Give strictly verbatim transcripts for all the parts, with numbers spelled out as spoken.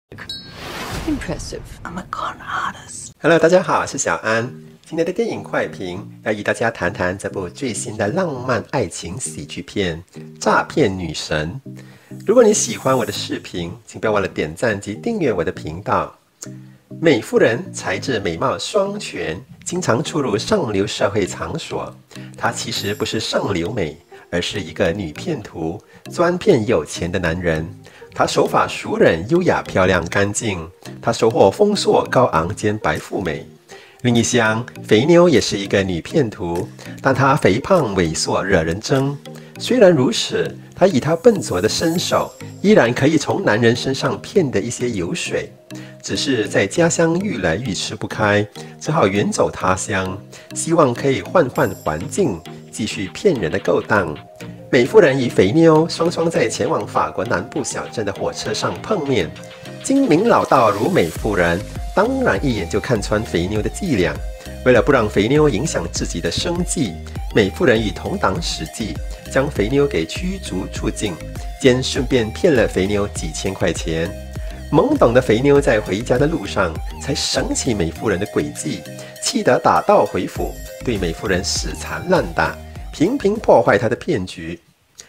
Impressive. I'm a con artist. Hello， 大家好，我是小安。今天的电影快评要与大家谈谈这部最新的浪漫爱情喜剧片《诈骗女神》。如果你喜欢我的视频，请不要忘了点赞及订阅我的频道。美妇人才智美貌双全，经常出入上流社会场所。她其实不是上流美，而是一个女骗徒，专骗有钱的男人。她手法熟稔，优雅漂亮干净。她收获丰硕高昂兼白富美。另一厢，肥妞也是一个女骗徒，但她肥胖猥琐惹人憎。虽然如此，她以她笨拙的身手，依然可以从男人身上骗得一些油水。只是在家乡愈来愈吃不开，只好远走他乡，希望可以换换环境，继续骗人的勾当。美妇人与肥妞双双在前往法国南部小镇的火车上碰面。精明老道如美妇人，当然一眼就看穿肥妞的伎俩。为了不让肥妞影响自己的生计，美妇人与同党使计，将肥妞给驱逐出境，兼顺便骗了肥妞几千块钱。懵懂的肥妞在回家的路上才想起美妇人的诡计，气得打道回府，对美妇人死缠烂打，频频破坏她的骗局。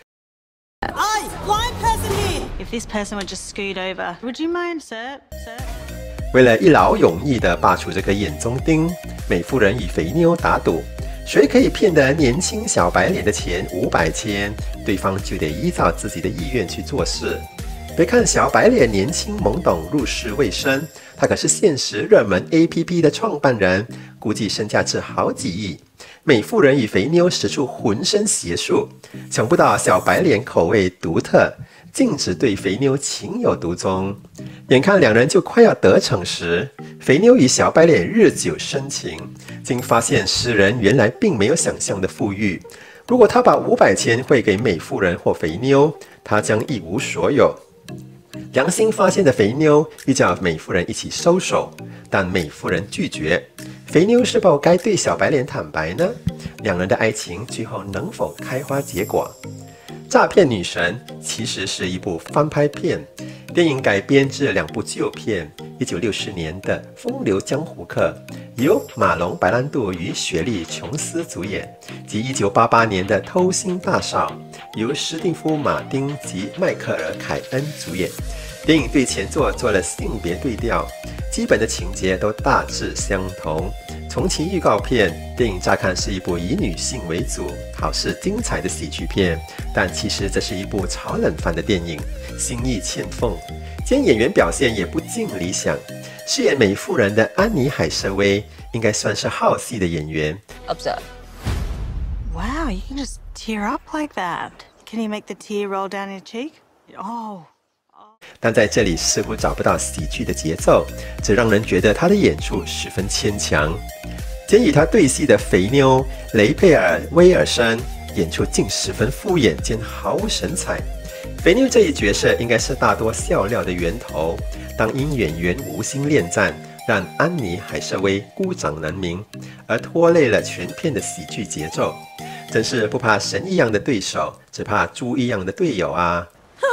Oi, blind person here! If this person would just scoot over, would you mind, sir? Sir? 为了一劳永逸地拔出这个眼中钉，美妇人与肥妞打赌，谁可以骗得年轻小白脸的钱五百千，对方就得依照自己的意愿去做事。别看小白脸年轻懵懂，入世未深，他可是现实热门 A P P 的创办人，估计身价值好几亿。美妇人与肥妞使出浑身解数，想不到小白脸口味独特，径直对肥妞情有独钟。眼看两人就快要得逞时，肥妞与小白脸日久生情，竟发现诗人原来并没有想象的富裕。如果他把五百千汇给美妇人或肥妞，他将一无所有。良心发现的肥妞欲叫美妇人一起收手，但美妇人拒绝。肥妞是否该对小白脸坦白呢？两人的爱情最后能否开花结果？诈骗女神其实是一部翻拍片，电影改编自两部旧片。一九六四年的《风流江湖客》由马龙·白兰度与雪莉·琼斯主演，及一九八八年的《偷心大嫂》由史蒂夫·马丁及迈克尔·凯恩主演。电影对前作做了性别对调，基本的情节都大致相同。从其预告片，电影乍看是一部以女性为主、好似精彩的喜剧片，但其实这是一部炒冷饭的电影，心意欠奉，兼演员表现也不尽理想。饰演美妇人的安妮·海瑟薇应该算是好戏的演员。 Observe. Wow, you can just tear up like that. Can you make the tear roll down your cheek? Oh. 但在这里似乎找不到喜剧的节奏，这让人觉得他的演出十分牵强。兼与他对戏的肥妞雷佩尔·威尔森演出竟十分敷衍兼毫无神采。肥妞这一角色应该是大多笑料的源头，当因演员无心恋战，让安妮·海瑟薇孤掌难鸣，而拖累了全片的喜剧节奏。真是不怕神一样的对手，只怕猪一样的队友啊！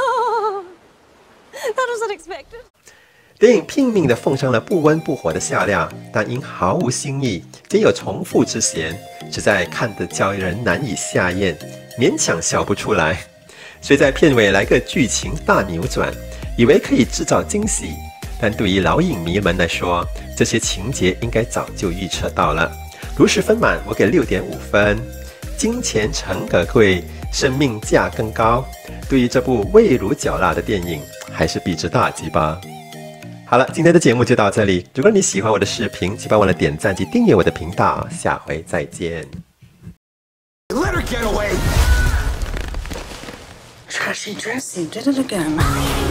电影拼命地奉上了不温不火的笑料，但因毫无新意，皆有重复之嫌，实在看得叫人难以下咽，勉强笑不出来。虽在片尾来个剧情大扭转，以为可以制造惊喜，但对于老影迷们来说，这些情节应该早就预测到了。如实分满，我给 六点五分。金钱诚可贵，生命价更高。对于这部味如嚼蜡的电影，还是避之大吉吧。好了，今天的节目就到这里。如果你喜欢我的视频，请帮我的点赞及订阅我的频道。下回再见。 Trashy dressy, did it again.